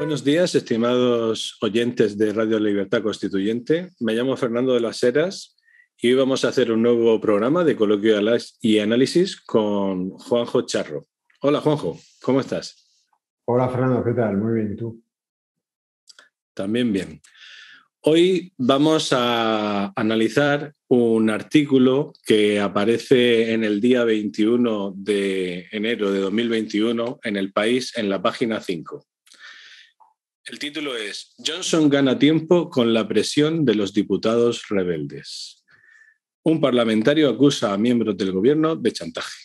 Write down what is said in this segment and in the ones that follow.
Buenos días, estimados oyentes de Radio Libertad Constituyente. Me llamo Fernando de las Heras y hoy vamos a hacer un nuevo programa de coloquio y análisis con Juanjo Charro. Hola, Juanjo, ¿cómo estás? Hola, Fernando, ¿qué tal? Muy bien, ¿y tú? También bien. Hoy vamos a analizar un artículo que aparece en el día 21 de enero de 2021 en El País, en la página 5. El título es Johnson gana tiempo con la presión de los diputados rebeldes. Un parlamentario acusa a miembros del gobierno de chantaje.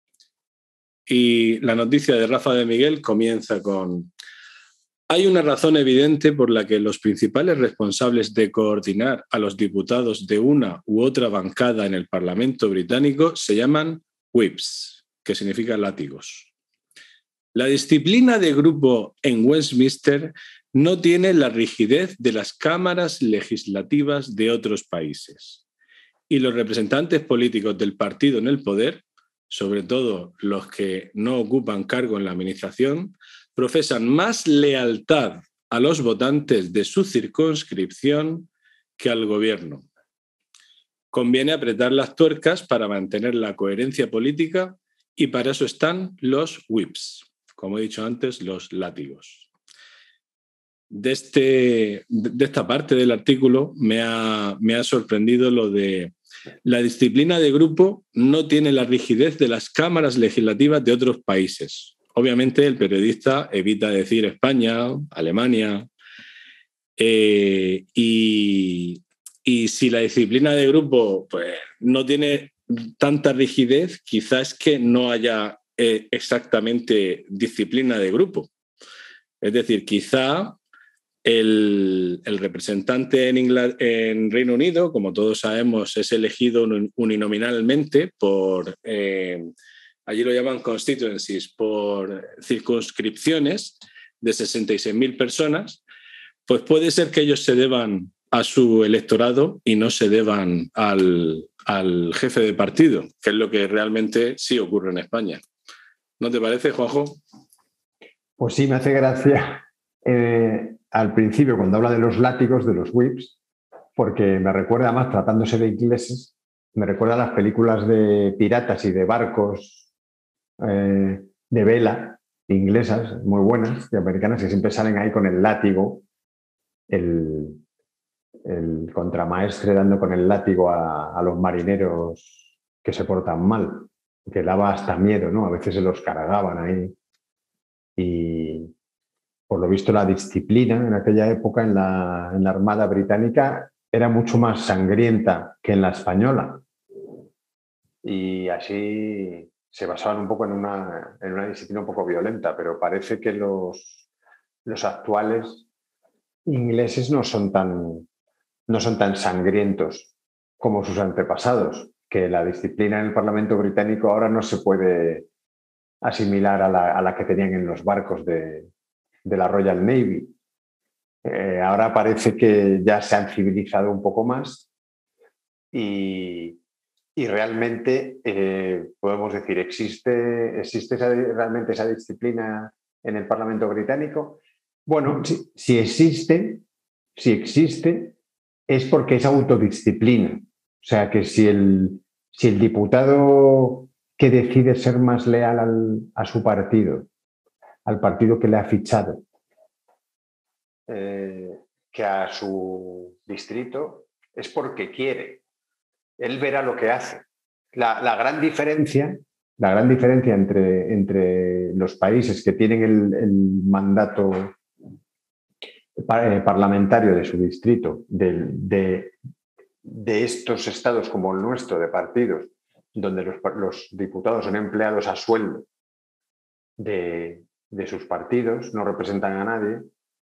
Y la noticia de Rafa de Miguel comienza con: hay una razón evidente por la que los principales responsables de coordinar a los diputados de una u otra bancada en el Parlamento británico se llaman whips, que significa látigos. La disciplina de grupo en Westminster no tiene la rigidez de las cámaras legislativas de otros países. Y los representantes políticos del partido en el poder, sobre todo los que no ocupan cargo en la administración, profesan más lealtad a los votantes de su circunscripción que al gobierno. Conviene apretar las tuercas para mantener la coherencia política y para eso están los whips, como he dicho antes, los látigos. De esta parte del artículo me ha sorprendido lo de la disciplina de grupo no tiene la rigidez de las cámaras legislativas de otros países. Obviamente el periodista evita decir España, Alemania, y si la disciplina de grupo pues, no tiene tanta rigidez, quizás es que no haya exactamente disciplina de grupo. Es decir, quizá el representante en Reino Unido, como todos sabemos, es elegido uninominalmente por, allí lo llaman constituencies, por circunscripciones de 66.000 personas, pues puede ser que ellos se deban a su electorado y no se deban al jefe de partido, que es lo que realmente sí ocurre en España. ¿No te parece, Juanjo? Pues sí, me hace gracia al principio cuando habla de los látigos, de los whips, porque me recuerda más, tratándose de ingleses, me recuerda a las películas de piratas y de barcos de vela inglesas, muy buenas, y americanas, que siempre salen ahí con el látigo, el contramaestre dando con el látigo a los marineros que se portan mal, que daba hasta miedo, ¿no? A veces se los cargaban ahí. Y por lo visto la disciplina en aquella época en la Armada Británica era mucho más sangrienta que en la española. Y así se basaban un poco en una disciplina un poco violenta, pero parece que los actuales ingleses no son tan sangrientos como sus antepasados, que la disciplina en el Parlamento británico ahora no se puede asimilar a la que tenían en los barcos de la Royal Navy. Ahora parece que ya se han civilizado un poco más y realmente podemos decir, ¿existe realmente esa disciplina en el Parlamento británico? Bueno, si existe, es porque es autodisciplina. O sea, que si el diputado que decide ser más leal a su partido, al partido que le ha fichado, que a su distrito, es porque quiere. Él verá lo que hace. La gran diferencia entre los países que tienen el mandato parlamentario de su distrito, de estos estados como el nuestro, de partidos, donde los diputados son empleados a sueldo de sus partidos, no representan a nadie,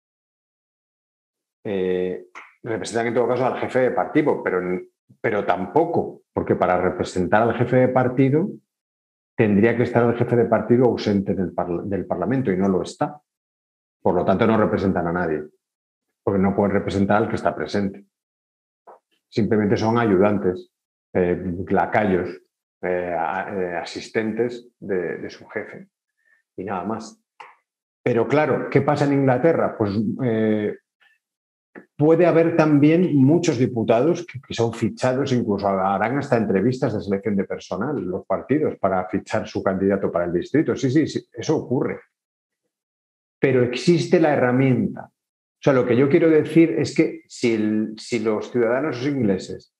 representan en todo caso al jefe de partido, pero tampoco, porque para representar al jefe de partido tendría que estar el jefe de partido ausente del Parlamento y no lo está. Por lo tanto, no representan a nadie, porque no pueden representar al que está presente. Simplemente son ayudantes, lacayos, asistentes de su jefe y nada más. Pero claro, ¿qué pasa en Inglaterra? Pues puede haber también muchos diputados que son fichados, incluso harán hasta entrevistas de selección de personal, los partidos, para fichar su candidato para el distrito. Sí, sí, sí, eso ocurre. Pero existe la herramienta. O sea, lo que yo quiero decir es que si los ciudadanos ingleses,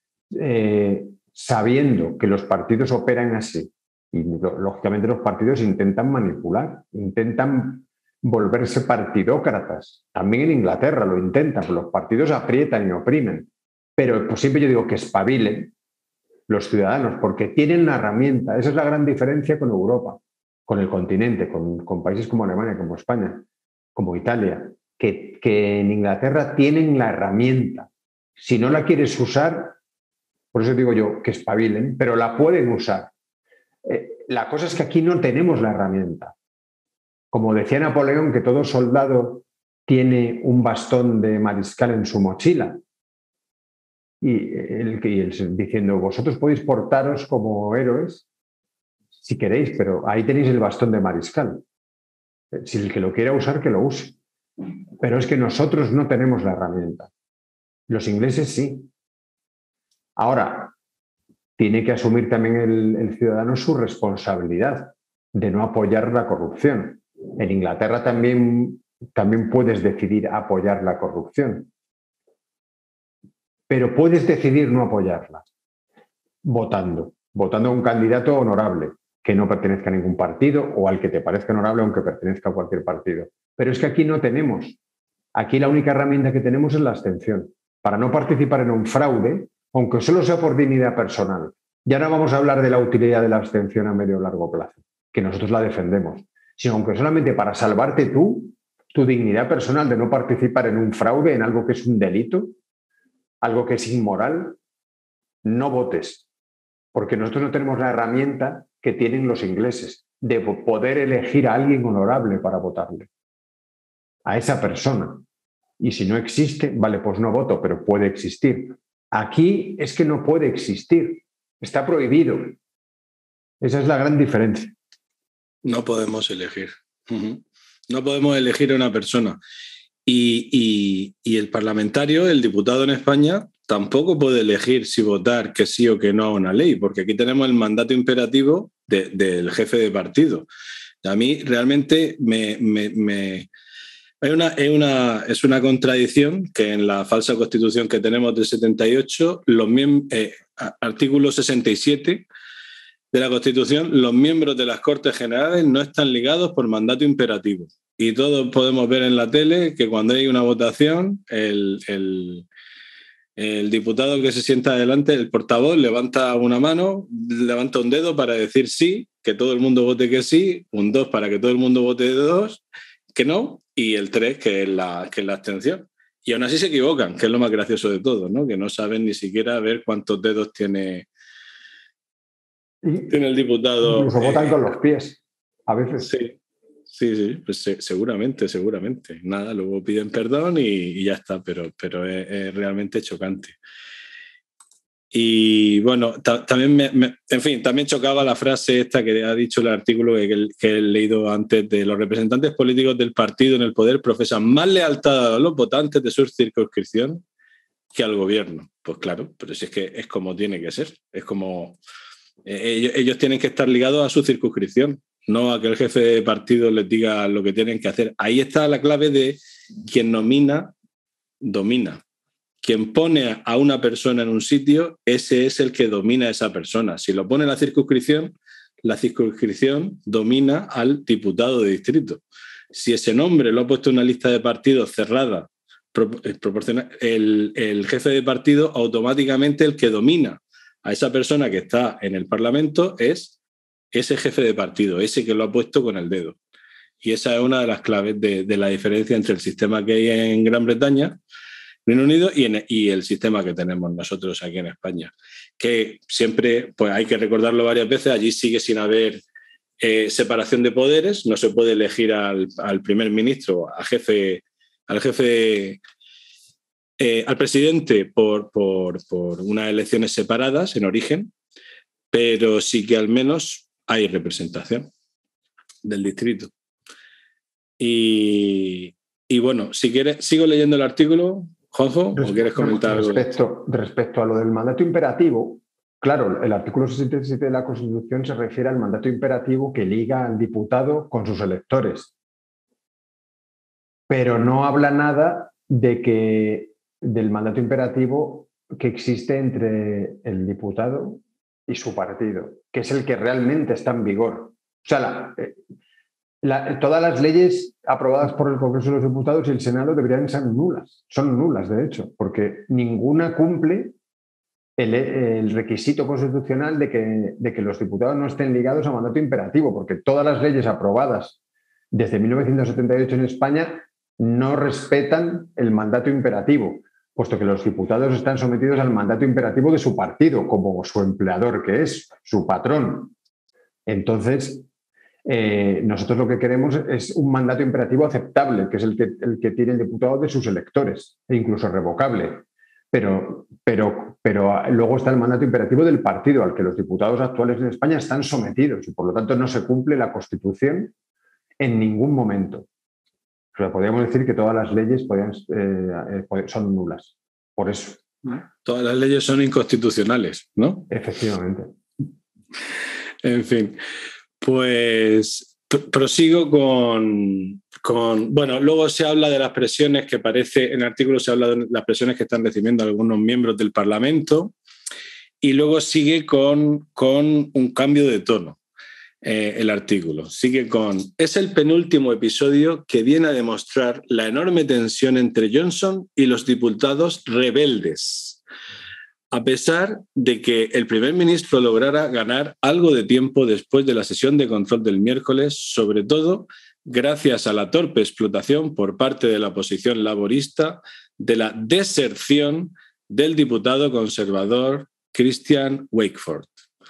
sabiendo que los partidos operan así, y lógicamente los partidos intentan manipular, intentan volverse partidócratas. También en Inglaterra lo intentan, los partidos aprietan y oprimen. Pero pues siempre yo digo que espabilen los ciudadanos, porque tienen la herramienta. Esa es la gran diferencia con Europa, con el continente, con países como Alemania, como España, como Italia, que en Inglaterra tienen la herramienta. Si no la quieres usar, por eso digo yo que espabilen, pero la pueden usar. La cosa es que aquí no tenemos la herramienta. Como decía Napoleón, que todo soldado tiene un bastón de mariscal en su mochila. Y él diciendo, vosotros podéis portaros como héroes si queréis, pero ahí tenéis el bastón de mariscal. Si el que lo quiera usar, que lo use. Pero es que nosotros no tenemos la herramienta. Los ingleses sí. Ahora, tiene que asumir también el ciudadano su responsabilidad de no apoyar la corrupción. En Inglaterra también puedes decidir apoyar la corrupción, pero puedes decidir no apoyarla votando a un candidato honorable que no pertenezca a ningún partido o al que te parezca honorable aunque pertenezca a cualquier partido. Pero es que aquí no tenemos. Aquí la única herramienta que tenemos es la abstención. Para no participar en un fraude, aunque solo sea por dignidad personal. Ya no vamos a hablar de la utilidad de la abstención a medio o largo plazo, que nosotros la defendemos, sino aunque solamente para salvarte tu dignidad personal de no participar en un fraude, en algo que es un delito, algo que es inmoral, no votes, porque nosotros no tenemos la herramienta que tienen los ingleses de poder elegir a alguien honorable para votarle, a esa persona. Y si no existe, vale, pues no voto, pero puede existir. Aquí es que no puede existir, está prohibido. Esa es la gran diferencia. No podemos elegir. No podemos elegir a una persona. Y el parlamentario, el diputado en España, tampoco puede elegir si votar que sí o que no a una ley, porque aquí tenemos el mandato imperativo del jefe de partido. A mí realmente es una contradicción que en la falsa constitución que tenemos del 78, artículo 67 de la Constitución, los miembros de las Cortes Generales no están ligados por mandato imperativo. Y todos podemos ver en la tele que cuando hay una votación, el diputado que se sienta adelante, el portavoz, levanta una mano, levanta un dedo para decir sí, que todo el mundo vote que sí, un 2 para que todo el mundo vote 2, que no, y el 3 que es la abstención. Y aún así se equivocan, que es lo más gracioso de todo, ¿no? Que no saben ni siquiera ver cuántos dedos tiene el diputado. Incluso votan con los pies, a veces. Sí, pues seguramente. Nada, luego piden perdón y ya está, pero es realmente chocante. Y bueno, también también chocaba la frase esta que ha dicho el artículo que he leído antes, de los representantes políticos del partido en el poder profesan más lealtad a los votantes de su circunscripción que al gobierno. Pues claro, pero si es que es como tiene que ser. Es como ellos tienen que estar ligados a su circunscripción, no a que el jefe de partido les diga lo que tienen que hacer. Ahí está la clave de quien nomina, domina. Quien pone a una persona en un sitio, ese es el que domina a esa persona. Si lo pone la circunscripción domina al diputado de distrito. Si ese nombre lo ha puesto en una lista de partidos cerrada, el jefe de partido, automáticamente el que domina a esa persona que está en el Parlamento es ese jefe de partido, ese que lo ha puesto con el dedo. Y esa es una de las claves de la diferencia entre el sistema que hay en Gran Bretaña, Reino Unido, y el sistema que tenemos nosotros aquí en España. Que siempre, pues hay que recordarlo varias veces, allí sigue sin haber separación de poderes, no se puede elegir al primer ministro, al presidente por unas elecciones separadas en origen, pero sí que al menos hay representación del distrito. Y bueno, si quieres, ¿sigo leyendo el artículo, Juanjo, o quieres comentar algo? Respecto a lo del mandato imperativo, claro, el artículo 67 de la Constitución se refiere al mandato imperativo que liga al diputado con sus electores, pero no habla nada del mandato imperativo que existe entre el diputado y su partido, que es el que realmente está en vigor. O sea, todas las leyes aprobadas por el Congreso de los Diputados y el Senado deberían ser nulas. Son nulas, de hecho, porque ninguna cumple el requisito constitucional de que los diputados no estén ligados a mandato imperativo, porque todas las leyes aprobadas desde 1978 en España no respetan el mandato imperativo, puesto que los diputados están sometidos al mandato imperativo de su partido, como su empleador, que es su patrón. Entonces, nosotros lo que queremos es un mandato imperativo aceptable, que es el que tiene el diputado de sus electores, e incluso revocable. Pero luego está el mandato imperativo del partido al que los diputados actuales en España están sometidos y por lo tanto no se cumple la Constitución en ningún momento. O sea, podríamos decir que todas las leyes son nulas. Por eso. Todas las leyes son inconstitucionales, ¿no? Efectivamente. En fin, pues prosigo con... Bueno, luego se habla de las presiones que en el artículo se habla de las presiones que están recibiendo algunos miembros del Parlamento y luego sigue con un cambio de tono. El artículo sigue con: es el penúltimo episodio que viene a demostrar la enorme tensión entre Johnson y los diputados rebeldes, a pesar de que el primer ministro lograra ganar algo de tiempo después de la sesión de control del miércoles, sobre todo gracias a la torpe explotación por parte de la oposición laborista de la deserción del diputado conservador Christian Wakeford.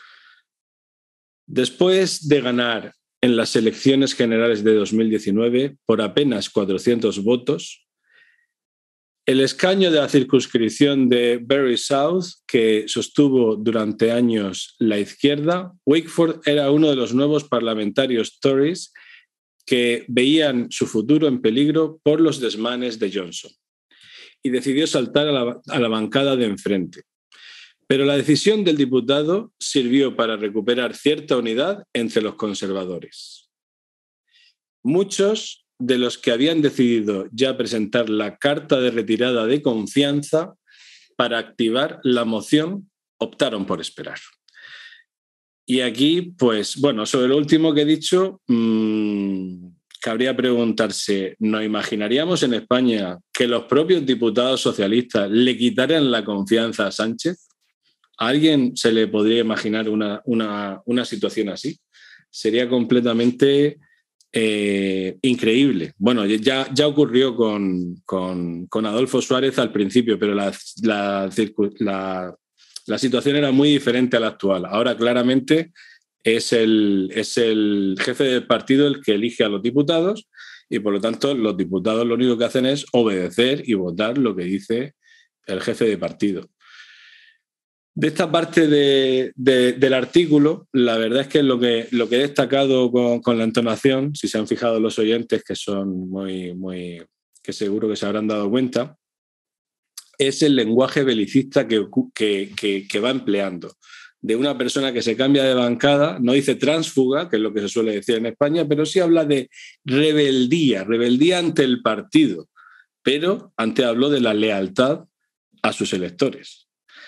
Después de ganar en las elecciones generales de 2019 por apenas 400 votos, el escaño de la circunscripción de Bury South, que sostuvo durante años la izquierda, Wakeford era uno de los nuevos parlamentarios Tories que veían su futuro en peligro por los desmanes de Johnson y decidió saltar a la bancada de enfrente. Pero la decisión del diputado sirvió para recuperar cierta unidad entre los conservadores. Muchos de los que habían decidido ya presentar la carta de retirada de confianza para activar la moción optaron por esperar. Y aquí, pues, bueno, sobre lo último que he dicho, cabría preguntarse, ¿nos imaginaríamos en España que los propios diputados socialistas le quitaran la confianza a Sánchez? ¿A alguien se le podría imaginar una situación así? Sería completamente increíble. Bueno, ya ocurrió con Adolfo Suárez al principio, pero la situación era muy diferente a la actual. Ahora claramente es el jefe del partido el que elige a los diputados y por lo tanto los diputados lo único que hacen es obedecer y votar lo que dice el jefe de partido. De esta parte del artículo, la verdad es que lo que he destacado con la entonación, si se han fijado los oyentes, que son que seguro que se habrán dado cuenta, es el lenguaje belicista que va empleando. De una persona que se cambia de bancada, no dice tránsfuga, que es lo que se suele decir en España, pero sí habla de rebeldía ante el partido, pero antes habló de la lealtad a sus electores.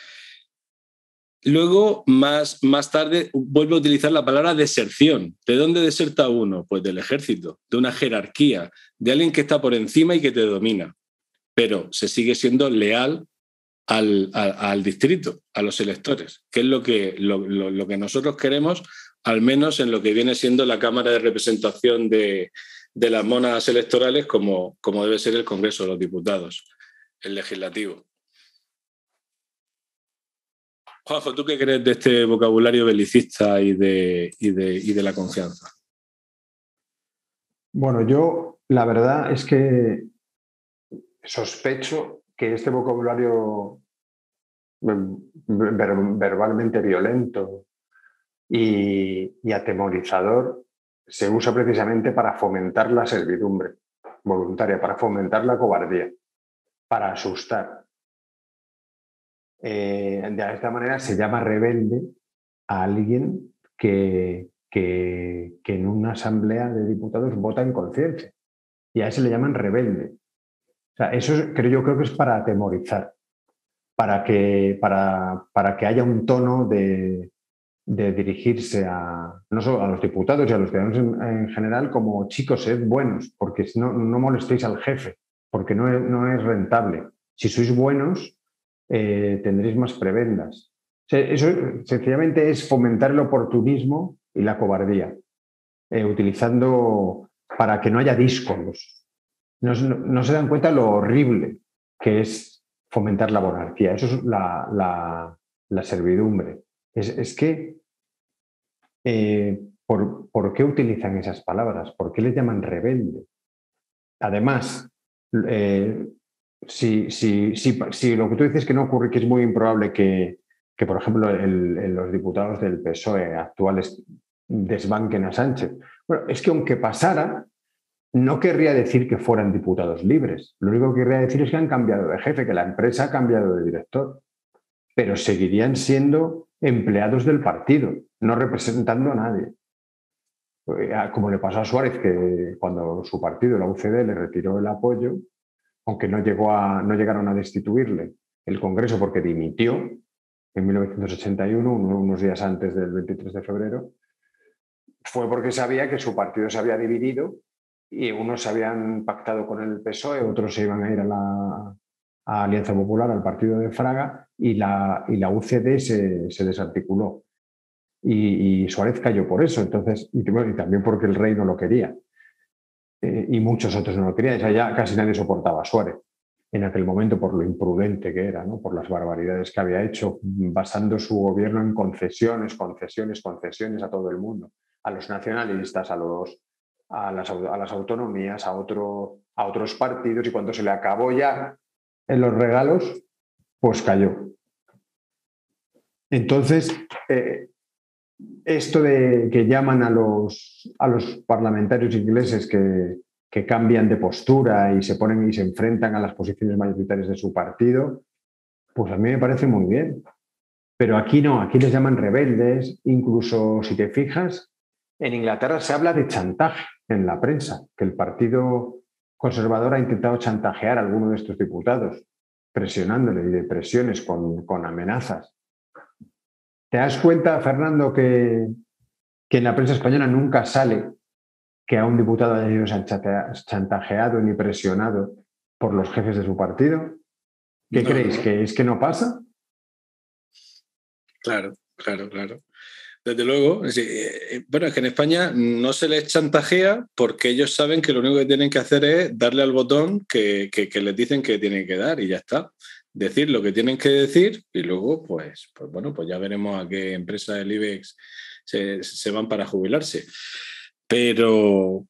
Luego, más tarde, vuelve a utilizar la palabra deserción. ¿De dónde deserta uno? Pues del ejército, de una jerarquía, de alguien que está por encima y que te domina. Pero se sigue siendo leal al distrito, a los electores, que es lo que nosotros queremos, al menos en lo que viene siendo la Cámara de Representación de las monas electorales, como debe ser el Congreso de los Diputados, el legislativo. Juanjo, ¿tú qué crees de este vocabulario belicista y de la confianza? Bueno, yo la verdad es que sospecho que este vocabulario verbalmente violento y atemorizador se usa precisamente para fomentar la servidumbre voluntaria, para fomentar la cobardía, para asustar. De esta manera se llama rebelde a alguien que en una asamblea de diputados vota en conciencia. Y a ese le llaman rebelde. O sea, eso creo que es para atemorizar, para que haya un tono de dirigirse no solo a los diputados y a los ciudadanos en general como chicos, sed buenos, porque si no, no molestéis al jefe, porque no es rentable. Si sois buenos, tendréis más prebendas. O sea, eso sencillamente es fomentar el oportunismo y la cobardía, utilizando para que no haya díscolos. No se dan cuenta lo horrible que es fomentar la monarquía. Eso es la servidumbre. Es que, ¿por qué utilizan esas palabras? ¿Por qué les llaman rebelde? Además, si lo que tú dices que no ocurre, que es muy improbable que por ejemplo, los diputados del PSOE actuales desbanquen a Sánchez. Bueno, es que aunque pasara, no querría decir que fueran diputados libres. Lo único que querría decir es que han cambiado de jefe, que la empresa ha cambiado de director, pero seguirían siendo empleados del partido, no representando a nadie. Como le pasó a Suárez, que cuando su partido, la UCD, le retiró el apoyo, aunque no llegaron a destituirle el Congreso porque dimitió en 1981, unos días antes del 23 de febrero, fue porque sabía que su partido se había dividido y unos se habían pactado con el PSOE, otros se iban a ir a Alianza Popular, al partido de Fraga, y la UCD se desarticuló. Y Suárez cayó por eso, entonces, y también porque el rey no lo quería. Y muchos otros no lo querían. O sea, ya casi nadie soportaba a Suárez en aquel momento por lo imprudente que era, ¿no? Por las barbaridades que había hecho, basando su gobierno en concesiones a todo el mundo, a los nacionalistas, a las autonomías, a otros partidos, y cuando se le acabó ya en los regalos, pues cayó. Entonces, esto de que llaman a los parlamentarios ingleses que cambian de postura y se ponen y se enfrentan a las posiciones mayoritarias de su partido, pues a mí me parece muy bien. Pero aquí no, aquí les llaman rebeldes. Incluso, si te fijas, en Inglaterra se habla de chantaje en la prensa, que el Partido Conservador ha intentado chantajear a alguno de estos diputados, presionándole, y de presiones con amenazas. ¿Te das cuenta, Fernando, que en la prensa española nunca sale que a un diputado haya sido chantajeado ni presionado por los jefes de su partido? ¿Qué creéis? No. ¿Que es que no pasa? Claro. Desde luego. Bueno, es que en España no se les chantajea porque ellos saben que lo único que tienen que hacer es darle al botón que les dicen que tienen que dar y ya está. Decir lo que tienen que decir y luego, pues bueno, pues ya veremos a qué empresa del IBEX se van para jubilarse. Pero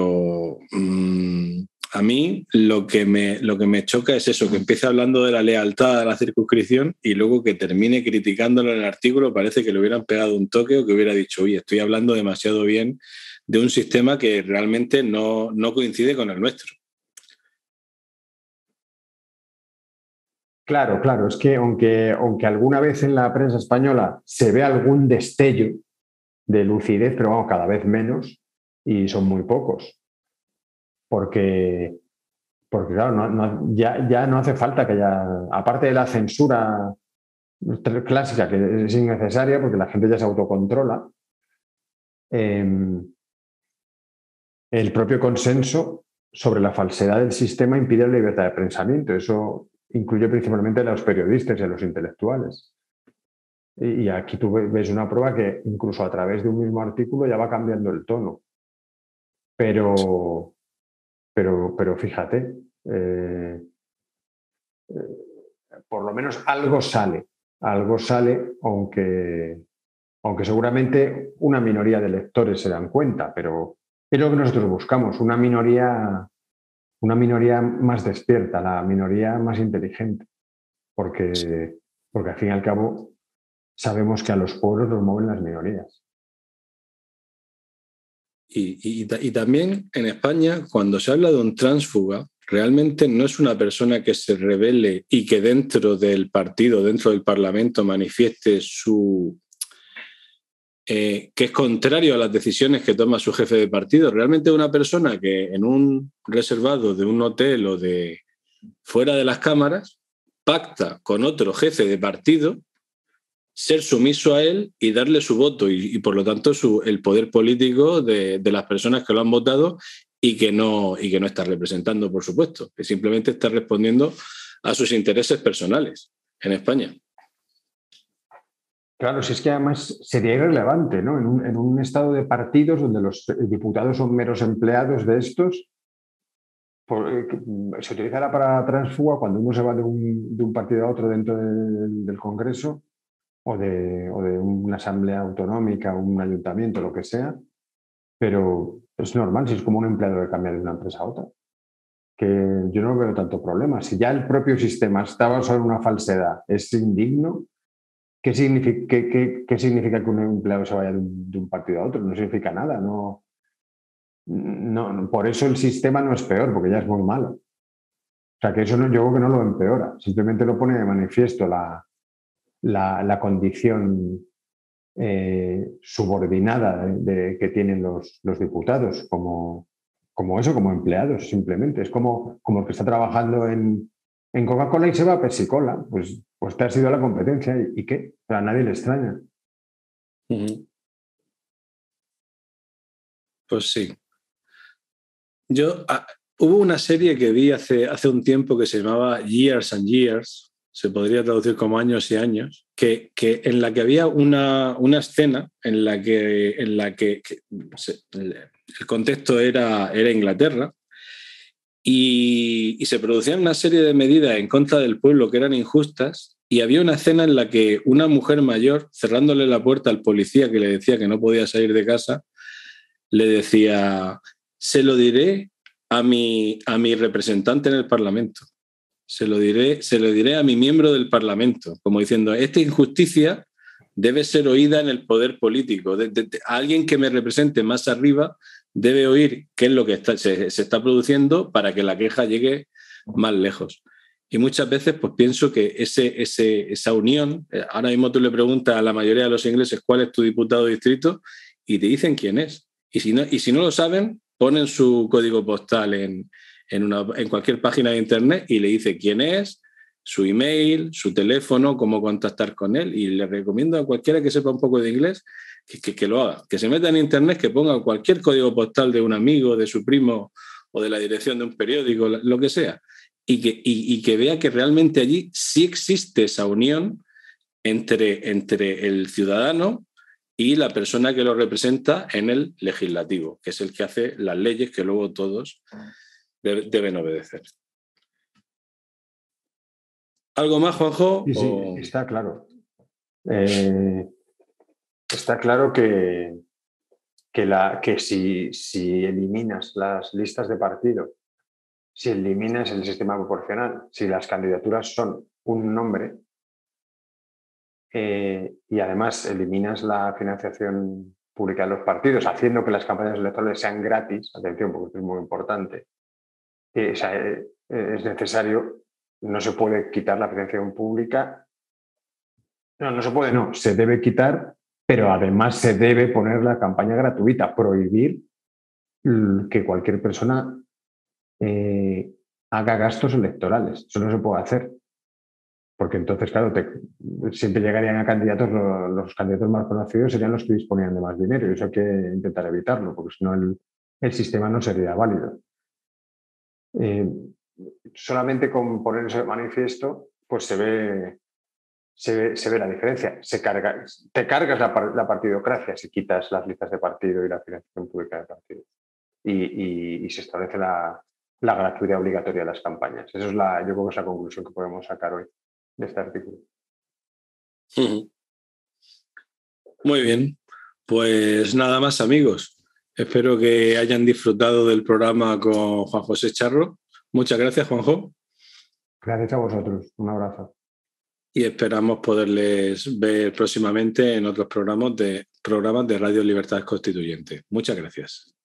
a mí lo que me choca es eso, que empiece hablando de la lealtad a la circunscripción y luego que termine criticándolo en el artículo. Parece que le hubieran pegado un toque o que hubiera dicho, oye, estoy hablando demasiado bien de un sistema que realmente no coincide con el nuestro. Claro, es que aunque alguna vez en la prensa española se ve algún destello de lucidez, pero vamos, cada vez menos, y son muy pocos. Porque claro, ya no hace falta que haya, aparte de la censura clásica, que es innecesaria porque la gente ya se autocontrola, el propio consenso sobre la falsedad del sistema impide la libertad de pensamiento. Eso incluye principalmente a los periodistas y a los intelectuales. Y aquí tú ves una prueba que incluso a través de un mismo artículo ya va cambiando el tono. Pero fíjate, por lo menos algo sale, aunque seguramente una minoría de lectores se dan cuenta, pero es lo que nosotros buscamos, una minoría más despierta, la minoría más inteligente, porque al fin y al cabo sabemos que a los pueblos los mueven las minorías. Y también en España, cuando se habla de un tránsfuga, realmente no es una persona que se rebele y que dentro del partido, dentro del Parlamento, manifieste que es contrario a las decisiones que toma su jefe de partido. Realmente es una persona que en un reservado de un hotel o de fuera de las cámaras pacta con otro jefe de partido ser sumiso a él y darle su voto y por lo tanto el poder político de las personas que lo han votado y que no está representando, por supuesto, que simplemente está respondiendo a sus intereses personales en España. Claro, si es que además sería irrelevante, ¿no? En un estado de partidos donde los diputados son meros empleados de estos, se utilizará para tránsfuga cuando uno se va de un partido a otro dentro del Congreso o de una asamblea autonómica, un ayuntamiento, lo que sea, pero es normal si es como un empleado que cambia de una empresa a otra, que yo no veo tanto problema. Si ya el propio sistema está basado en una falsedad, es indigno. ¿Qué significa que un empleado se vaya de un partido a otro? No significa nada. No, por eso el sistema no es peor, porque ya es muy malo. O sea, que eso yo creo que no lo empeora. Simplemente lo pone de manifiesto la condición subordinada que tienen los diputados como empleados, simplemente. Es como el que está trabajando en Coca-Cola y se va a Pepsi-Cola. Pues te has ido a la competencia. ¿Y qué? A nadie le extraña. Pues sí. Hubo una serie que vi hace un tiempo que se llamaba Years and Years, se podría traducir como Años y Años, en la que había una escena en la que el contexto era Inglaterra y se producían una serie de medidas en contra del pueblo que eran injustas y había una escena en la que una mujer mayor, cerrándole la puerta al policía que le decía que no podía salir de casa, le decía: se lo diré a mi representante en el Parlamento, se lo diré a mi miembro del Parlamento, como diciendo, esta injusticia debe ser oída en el poder político. Alguien que me represente más arriba debe oír qué es lo que se está produciendo para que la queja llegue más lejos. Y muchas veces pues pienso que esa unión, ahora mismo tú le preguntas a la mayoría de los ingleses cuál es tu diputado de distrito y te dicen quién es. Y si no lo saben, ponen su código postal en cualquier página de internet y le dice quién es, su email, su teléfono, cómo contactar con él. Y le recomiendo a cualquiera que sepa un poco de inglés que lo haga, que se meta en internet, que ponga cualquier código postal de un amigo, de su primo o de la dirección de un periódico, lo que sea, y que vea que realmente allí sí existe esa unión entre el ciudadano y la persona que lo representa en el legislativo, que es el que hace las leyes que luego todos deben obedecer. ¿Algo más, Juanjo? Sí, está claro. Está claro que si eliminas las listas de partido, si eliminas el sistema proporcional, si las candidaturas son un nombre y además eliminas la financiación pública de los partidos, haciendo que las campañas electorales sean gratis, atención, porque esto es muy importante, es necesario, no se puede quitar la financiación pública. No se puede, no, se debe quitar, pero además se debe poner la campaña gratuita, prohibir que cualquier persona haga gastos electorales. Eso no se puede hacer. Porque entonces, claro, siempre llegarían a candidatos, los candidatos más conocidos serían los que disponían de más dinero y eso hay que intentar evitarlo, porque si no el sistema no sería válido. Solamente con poner eso de manifiesto, pues se ve la diferencia. Te cargas la partidocracia si quitas las listas de partido y la financiación pública de partidos. Y se establece la gratuidad obligatoria de las campañas. Eso es yo creo que es la conclusión que podemos sacar hoy de este artículo. Muy bien. Pues nada más, amigos. Espero que hayan disfrutado del programa con Juan José Charro. Muchas gracias, Juanjo. Gracias a vosotros. Un abrazo. Y esperamos poderles ver próximamente en otros programas de Radio Libertad Constituyente. Muchas gracias.